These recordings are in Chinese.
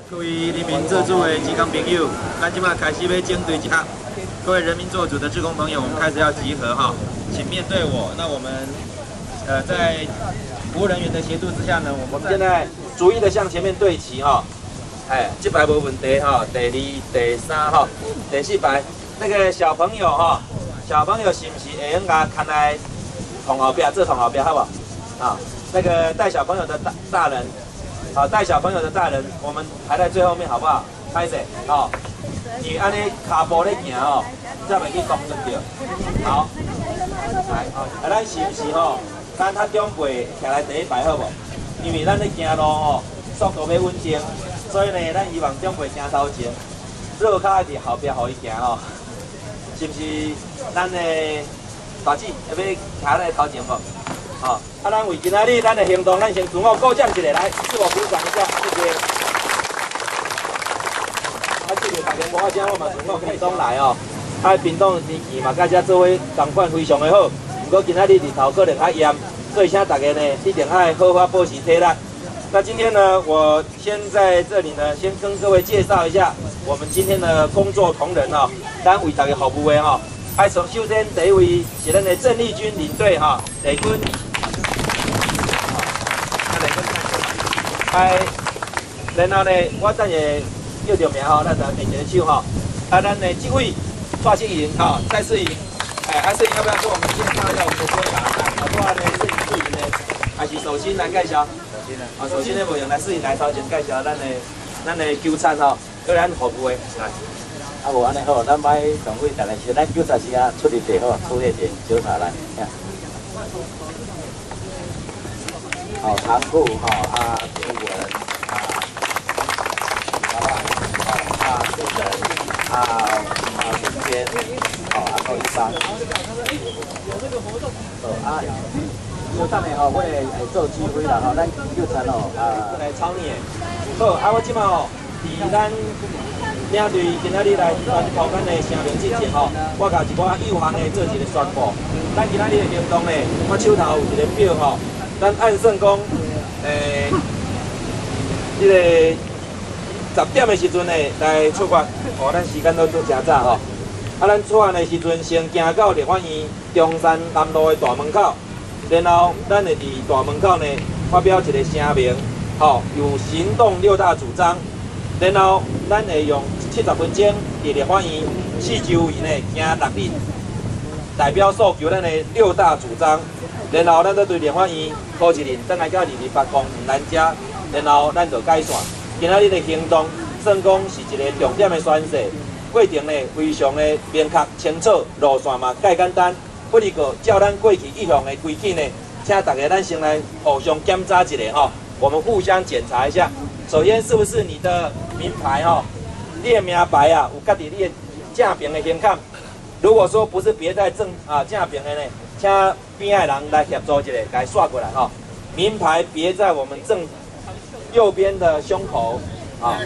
各位人民做主的志工朋友，咱今麦开始要整队一下。各位人民做主的志工朋友，我们开始要集合哈，请面对我。那我们在服务人员的协助之下呢，我们现在逐一的向前面对齐哈。哎，这排没问题哈，第二、第三哈，第四排那个小朋友哈，小朋友是不是会用啊看来同后边做同后边好不好？啊，那个带小朋友的大人。 好，带小朋友的大人，我们排在最后面，好不好？拍势，好，你安尼脚步咧行哦，才袂去撞出着。好，来，啊，咱是毋是吼？咱较长辈徛来第一排好无？因为咱咧行路吼，速度要稳定，所以呢，咱希望长辈行头前，若脚伫后壁互伊行吼，是毋是？咱的大姊要徛在头前无？ 好，啊，咱为今仔日咱的行动，咱先自我鼓掌一下，来，自我鼓掌一下，谢谢。啊，谢谢大家无法请我嘛自我行动来哦。啊，屏东天气嘛，甲遮做伙同款非常的好。不过今仔日日头可能较炎，所以请大家呢一定要好好保持体力。那今天呢，我先在这里呢，先跟各位介绍一下我们今天的工作同仁哦，咱为大家服务的哦。啊，首先第一位是咱的郑丽君领队哈，丽君。 哎，然后呢，我等下叫着名吼，咱就练一个手吼。啊，咱的这位蔡世莹哈，蔡世莹，哎，啊，世莹要不要跟我们介绍一下我们的队长？好多呢，是世莹呢，还是首先来介绍？首先呢，啊，首先呢，无用来世莹来头前介绍咱的纠察吼，叫咱服务的来。 啊，无安尼好，咱摆常规大概是咱纠察时啊出入地好，出入地纠察来。好，长裤哈啊，英文啊，素人中间，好啊，够一般。啊，就等下吼，我会做指挥啦吼，咱纠察吼来操你的。好，啊，我即马吼，伫咱领队今仔日来传头咱的声明之前吼，我甲一寡有限的做一个宣布。咱今仔日的行动呢，我手头有一个表吼。 咱按算讲，这个10点的时阵呢来出发，哦，咱时间都做真早吼。啊，咱出发的时阵先行到立法院中山南路的大门口，然后咱会伫大门口呢发表一个声明，吼，有行动6大主张，然后咱会用70分钟伫立法院4周围呢行6日，代表诉求咱的6大主张。 然后咱再对立法院考一人，等来到28公咱遮，然后咱就解散。今仔日的行动算讲是一个重点的宣誓，过程呢非常的明确清楚，路线嘛介简单。不过照咱过去一向的规矩呢，请大家咱先来互相检查一下吼，我们互相检查一下。首先是不是你的名牌吼，你的名牌啊有家己你的正边的胸坎？如果说不是别在正边的呢？ 请边的人来协助一下，来刷过来哈。名牌别在我们正右边的胸口啊。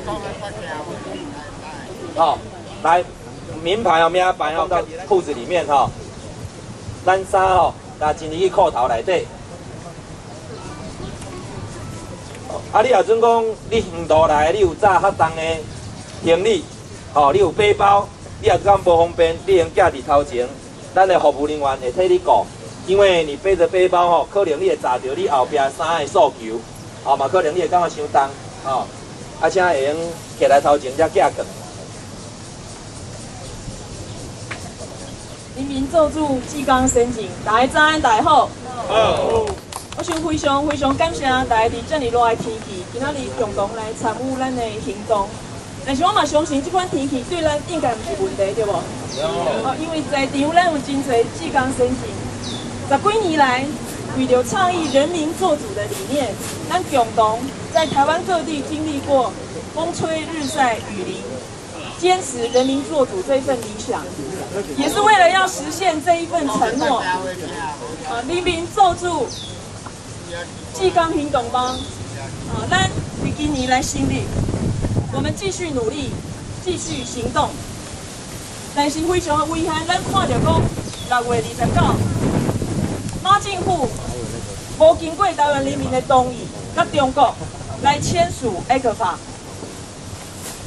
好，来，名牌哦，名牌哦，到裤子里面哈。咱衫哦，拿进去裤头内底。啊，你若准讲你远途来，你有载较重的行李，哦，你有背包，你若讲不方便，你用架伫头前。 咱的服务人员会替你顾，因为你背着背包吼，可能你会砸到你后壁衫的诉求，哦嘛可能你会感觉伤重，哦，啊请会用徛来头前才架过。 人民做主，志工先进，大家早安，大家好。好。我想非常感谢大家伫遮尔热的天气，今仔日共同来参与咱的行动。 但是我嘛相信，这款天气对咱应该毋是问题，对无？哦，因为在场咱有真侪志工先进，10几年来，为了倡议人民做主的理念，咱共同在台湾各地经历过风吹日晒雨淋，坚持人民做主这份理想，也是为了要实现这一份承诺。人民做主，志工行动帮，咱伫今年来成立。 我们继续努力，继续行动。但是非常的遗憾，咱看到讲6月29，马政府无经过台湾人民的同意，甲中国来签署 ECFA，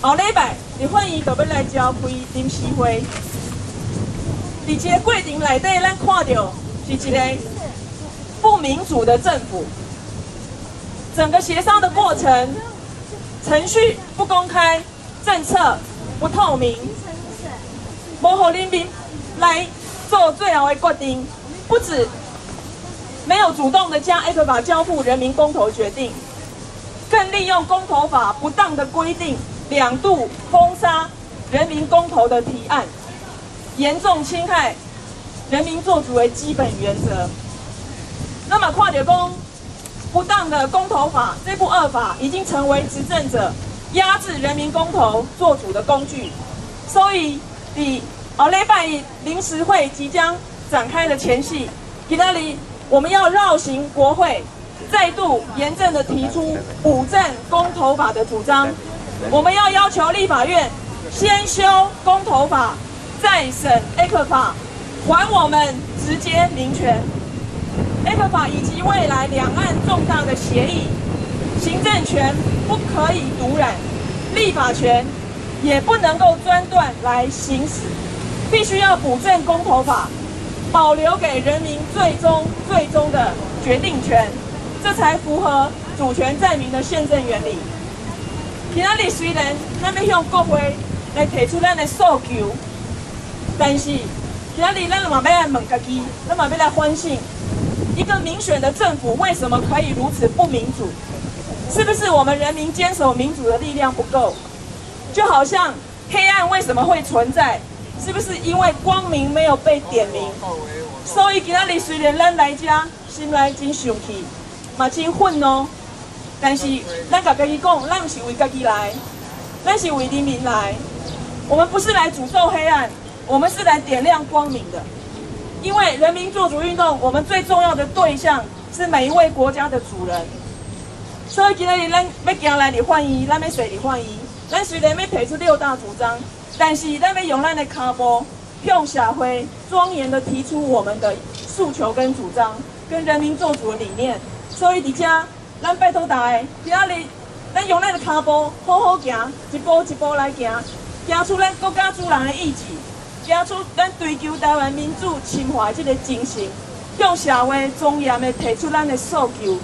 后礼拜立法院就要来召开临时会。伫这个过程内底，咱看到是一个不民主的政府，整个协商的过程程序不公开，政策不透明，无让人民来做最后的决定。不止没有主动的将 A 法交付人民公投决定，更利用公投法不当的规定2度封杀人民公投的提案，严重侵害人民做主的基本原则。那么看到讲不当的公投法这部恶法已经成为执政者压制人民公投做主的工具，所以后礼拜临时会即将展开的前夕，今天我们要绕行国会，再度严正的提出补正公投法的主张。我们要求立法院先修公投法，再审 A 法，还我们直接民权。A 法以及未来两岸重大的协议，行政权不可以独揽，立法权也不能够专断来行使，必须要补正公投法，保留给人民最终的决定权，这才符合主权在民的宪政原理。今仔日虽然咱要向国会来提出咱的诉求，但是今仔日咱嘛要来问家己，咱嘛要来反省，一个民选的政府为什么可以如此不民主？是不是我们人民坚守民主的力量不够？就好像黑暗为什么会存在？是不是因为光明没有被点明？所以今仔日虽然咱来这心内真生气，嘛真愤怒，但是咱甲家己讲，咱不是为家己来，咱是为人民来。我们不是来诅咒黑暗，我们是来点亮光明的。因为人民做主运动，我们最重要的对象是每一位国家的主人。所以今日咱要行来立法院，咱要说立法院，咱虽然要提出6大主张，但是咱要用咱的脚步向社会庄严的提出我们的诉求跟主张，跟人民做主的理念。所以伫这，咱拜托大家，今日咱用咱的脚步好好行，一步一步来行，行出咱国家主人的意志。行出咱追求台湾民主侵华这个精神，向社会庄严的提出咱的诉求。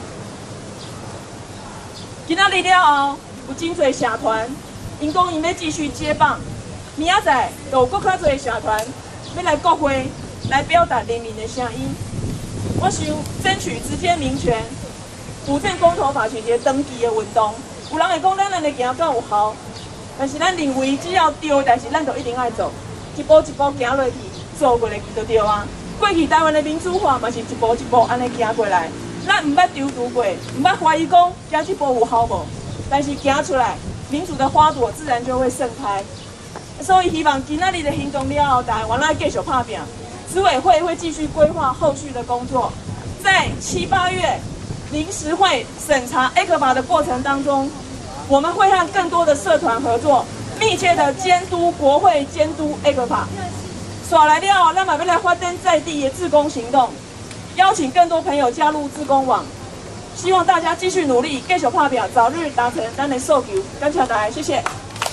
今仔日了后，有真侪社团，因讲因要继续接棒，明仔载就有更较侪社团要来国会来表达人民的声音。我想争取直接民权，补正公投法是一个长期的运动。有人会讲咱的行够有效，但是咱认为只要对的代志，咱就一定爱做。一步一步行落去，做过来就对啊。过去台湾的民主化嘛是一步一步安尼行过来，咱唔捌丢毒过，唔捌怀疑讲行这步有效无，但是行出来，民主的花朵自然就会盛开。所以希望今仔日的行动了后，大家原来继续打拼，执委会会继续规划后续的工作，在7、8月临时会审查 A 法的过程当中，我们会和更多的社团合作。密切的监督国会监督 A 法，耍来了，咱嘛要来发展在地的志工行动，邀请更多朋友加入志工网，希望大家继续努力，继续打拼，早日达成咱的诉求。感谢大家，谢谢。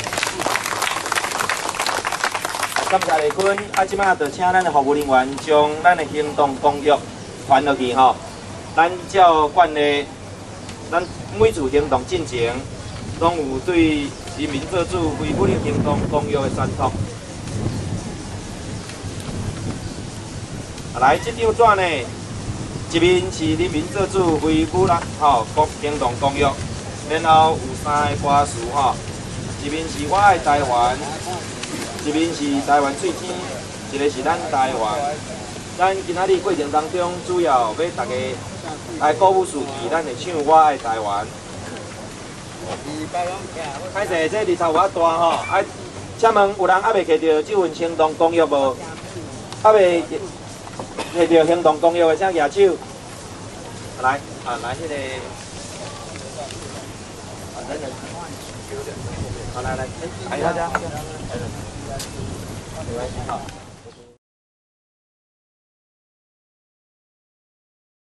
感谢丽君，即摆就请咱的服务人员将咱的行动公约传落去吼。咱照惯例，咱每次行动进程，拢有对人民做主恢复的行动公约的宣读。来，这张纸呢，一面是人民做主恢复啦，行动公约，然后有3个歌词吼，一面是我爱台湾，一面是台湾最甜，一个是咱台湾。咱今仔日过程当中，主要要大家来鼓舞士气，咱会唱《我爱台湾》。歹势，这日头有较大吼，请问有人还未摕到这份行动公约无？还未摕到行动公约的，请举手。来，来迄个，来，来，来大家。没关系，好。